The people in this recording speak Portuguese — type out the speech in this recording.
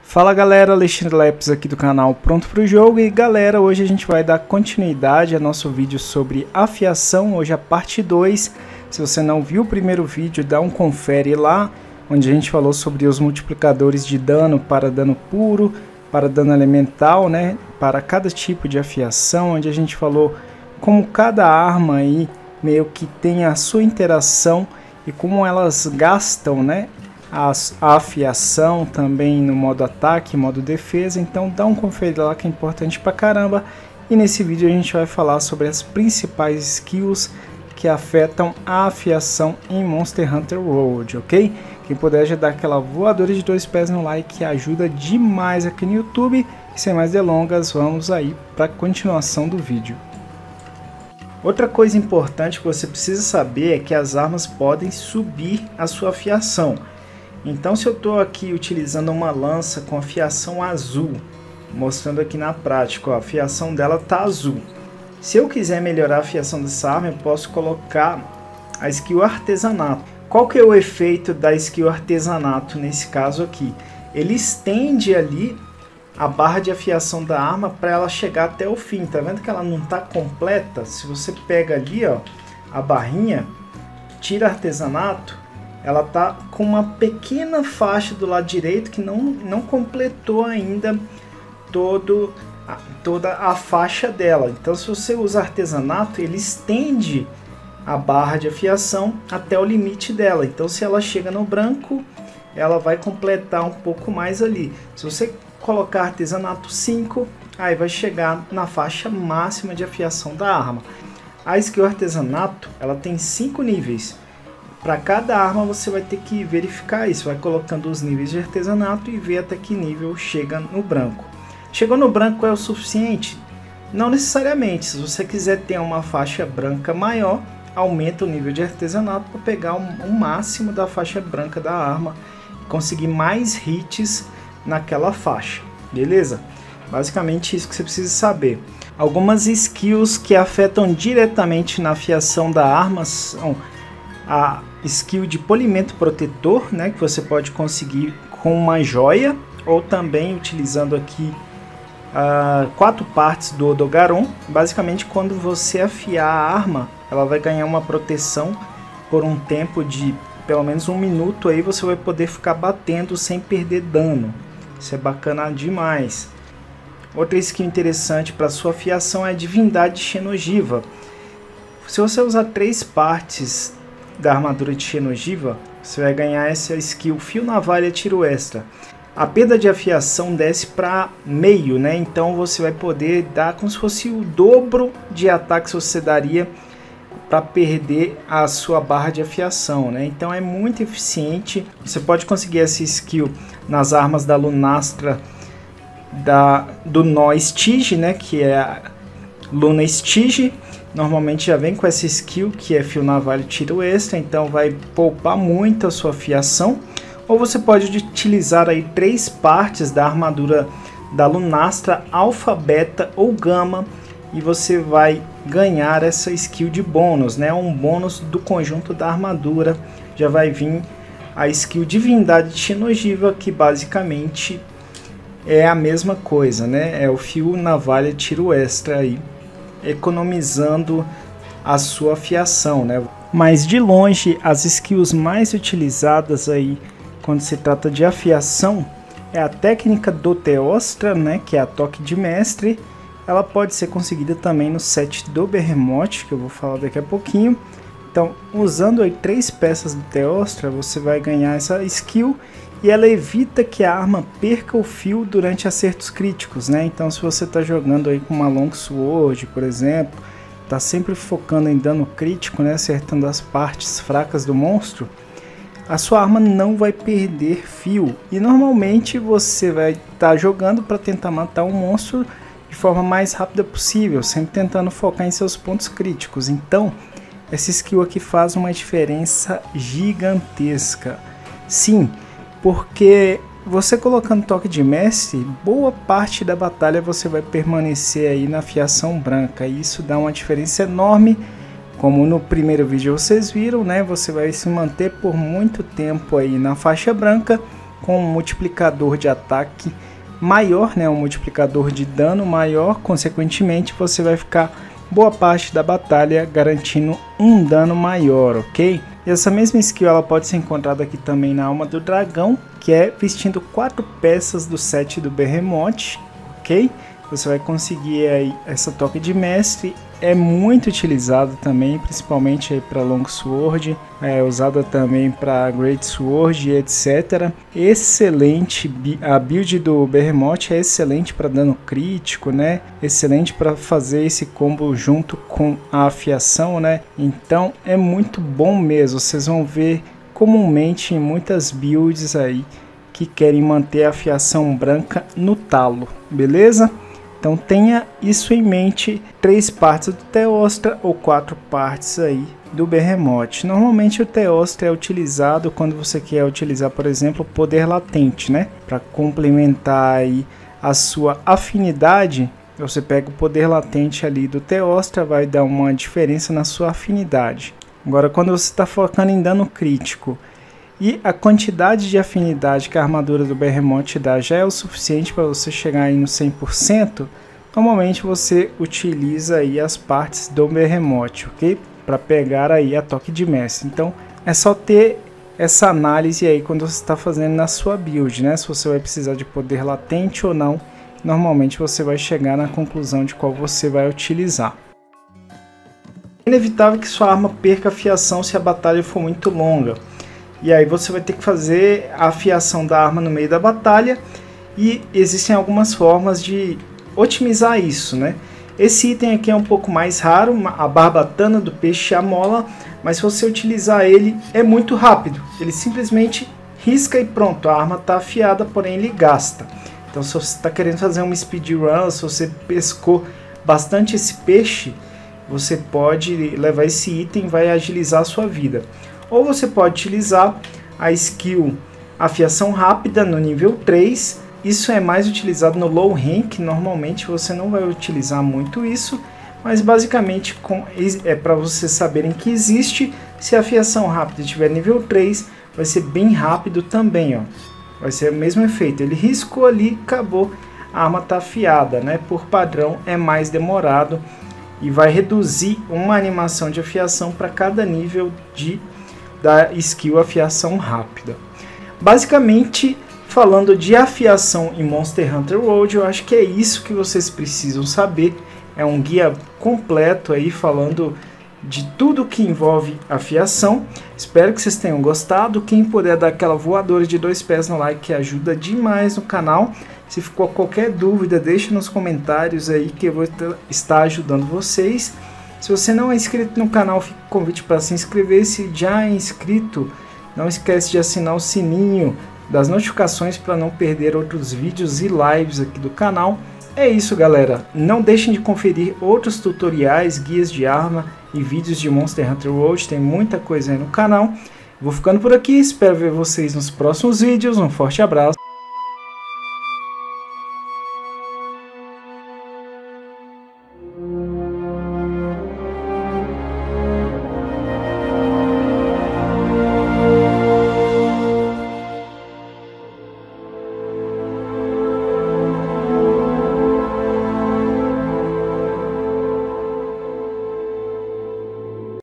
Fala galera, Alexandre Lepes aqui do canal Pronto Pro Jogo. E galera, hoje a gente vai dar continuidade ao nosso vídeo sobre afiação, hoje a parte 2. Se você não viu o primeiro vídeo, dá um confere lá, onde a gente falou sobre os multiplicadores de dano para dano puro, para dano elemental, né, para cada tipo de afiação, onde a gente falou como cada arma aí meio que tem a sua interação e como elas gastam, né, a afiação também no modo ataque, modo defesa. Então dá um conferir lá que é importante pra caramba. E nesse vídeo a gente vai falar sobre as principais skills que afetam a afiação em Monster Hunter World, ok? Quem puder já dá aquela voadora de 2 pés no like, que ajuda demais aqui no YouTube. E sem mais delongas, vamos aí para a continuação do vídeo. Outra coisa importante que você precisa saber é que as armas podem subir a sua afiação. Então, se eu estou aqui utilizando uma lança com afiação azul, mostrando aqui na prática, ó, a afiação dela está azul. Se eu quiser melhorar a afiação dessa arma, eu posso colocar a skill artesanato. Qual que é o efeito da skill artesanato nesse caso aqui? Ele estende ali a barra de afiação da arma para ela chegar até o fim. Tá vendo que ela não está completa? Se você pega ali, ó, a barrinha, tira artesanato, ela tá com uma pequena faixa do lado direito que não completou ainda toda a faixa dela. Então, se você usa artesanato, ele estende a barra de afiação até o limite dela. Então, se ela chega no branco, ela vai completar um pouco mais ali. Se você colocar artesanato 5, aí vai chegar na faixa máxima de afiação da arma. A skill artesanato, ela tem 5 níveis. Para cada arma você vai ter que verificar isso, vai colocando os níveis de artesanato e ver até que nível chega no branco. Chegou no branco é o suficiente? Não necessariamente. Se você quiser ter uma faixa branca maior, aumenta o nível de artesanato para pegar o máximo da faixa branca da arma e conseguir mais hits naquela faixa, beleza? Basicamente isso que você precisa saber. Algumas skills que afetam diretamente na afiação da arma são a skill de polimento protetor, né, que você pode conseguir com uma joia ou também utilizando aqui 4 partes do Odogaron. Basicamente, quando você afiar a arma, ela vai ganhar uma proteção por um tempo de pelo menos 1 minuto. Aí você vai poder ficar batendo sem perder dano. Isso é bacana demais. Outra skill interessante para sua afiação é a divindade xenogiva. Se você usar 3 partes da armadura de xenogiva, você vai ganhar essa skill fio navalha tiro extra. A perda de afiação desce para meio, né? Então você vai poder dar como se fosse o dobro de ataques que você daria para perder a sua barra de afiação, né? Então é muito eficiente. Você pode conseguir essa skill nas armas da Lunastra do nó Stige, né? Que é a Luna Stige. Normalmente já vem com essa skill que é fio navalha tiro extra, então vai poupar muito a sua afiação. Ou você pode utilizar aí 3 partes da armadura da Lunastra, Alpha, Beta ou Gama, e você vai ganhar essa skill de bônus, né? Um bônus do conjunto da armadura. Já vai vir a skill divindade xenogiva, que basicamente é a mesma coisa, né? É o fio navalha tiro extra aí, economizando a sua afiação, né? Mas de longe as skills mais utilizadas aí quando se trata de afiação é a técnica do Teostra, né, que é a toque de mestre. Ela pode ser conseguida também no set do Behemoth, que eu vou falar daqui a pouquinho. Então, usando aí 3 peças do Teostra, você vai ganhar essa skill e ela evita que a arma perca o fio durante acertos críticos, né? Então, se você está jogando aí com uma Longsword, por exemplo, está sempre focando em dano crítico, né, acertando as partes fracas do monstro, a sua arma não vai perder fio. E normalmente você vai estar jogando para tentar matar um monstro de forma mais rápida possível, sempre tentando focar em seus pontos críticos. Então, essa skill aqui faz uma diferença gigantesca. Sim, porque você colocando toque de mestre, boa parte da batalha você vai permanecer aí na afiação branca. E isso dá uma diferença enorme. Como no primeiro vídeo vocês viram, né? Você vai se manter por muito tempo aí na faixa branca com um multiplicador de ataque maior, né, um multiplicador de dano maior, consequentemente você vai ficar boa parte da batalha garantindo um dano maior, ok? E essa mesma skill ela pode ser encontrada aqui também na Alma do Dragão, que é vestindo 4 peças do set do Behemoth, ok? Você vai conseguir aí essa toque de mestre, é muito utilizado também, principalmente para Longsword, é usada também para Great Sword, etc. Excelente, a build do Behemoth é excelente para dano crítico, né? Excelente para fazer esse combo junto com a afiação, né? Então é muito bom mesmo, vocês vão ver comumente em muitas builds aí que querem manter a afiação branca no talo, beleza? Então tenha isso em mente, 3 partes do Teostra ou 4 partes aí do Behemoth. Normalmente o Teostra é utilizado quando você quer utilizar, por exemplo, o poder latente, né? Para complementar aí a sua afinidade, você pega o poder latente ali do Teostra, vai dar uma diferença na sua afinidade. Agora quando você está focando em dano crítico e a quantidade de afinidade que a armadura do Behemoth dá já é o suficiente para você chegar aí no 100%, normalmente você utiliza aí as partes do Behemoth, ok? Para pegar aí a toque de mestre. Então é só ter essa análise aí quando você está fazendo na sua build, né? Se você vai precisar de poder latente ou não, normalmente você vai chegar na conclusão de qual você vai utilizar. É inevitável que sua arma perca afiação se a batalha for muito longa. E aí você vai ter que fazer a afiação da arma no meio da batalha, e existem algumas formas de otimizar isso, né? Esse item aqui é um pouco mais raro, a barbatana do peixe amola, mas se você utilizar ele é muito rápido, ele simplesmente risca e pronto, a arma está afiada, porém ele gasta. Então se você está querendo fazer uma speedrun, se você pescou bastante esse peixe, você pode levar esse item e vai agilizar a sua vida. Ou você pode utilizar a skill afiação rápida no nível 3. Isso é mais utilizado no low rank, normalmente você não vai utilizar muito isso, mas basicamente é para vocês saberem que existe. Se a afiação rápida tiver nível 3, vai ser bem rápido também, ó. Vai ser o mesmo efeito, ele riscou ali, acabou, a arma está afiada, né? Por padrão é mais demorado e vai reduzir uma animação de afiação para cada nível da skill afiação rápida. Basicamente, falando de afiação em Monster Hunter World, eu acho que é isso que vocês precisam saber. É um guia completo aí falando de tudo que envolve afiação. Espero que vocês tenham gostado. Quem puder dar aquela voadora de 2 pés no like, que ajuda demais no canal. Se ficou qualquer dúvida, deixe nos comentários aí que eu vou estar ajudando vocês. Se você não é inscrito no canal, fica o convite para se inscrever. Se já é inscrito, não esquece de assinar o sininho das notificações para não perder outros vídeos e lives aqui do canal. É isso, galera. Não deixem de conferir outros tutoriais, guias de arma e vídeos de Monster Hunter World. Tem muita coisa aí no canal. Vou ficando por aqui. Espero ver vocês nos próximos vídeos. Um forte abraço.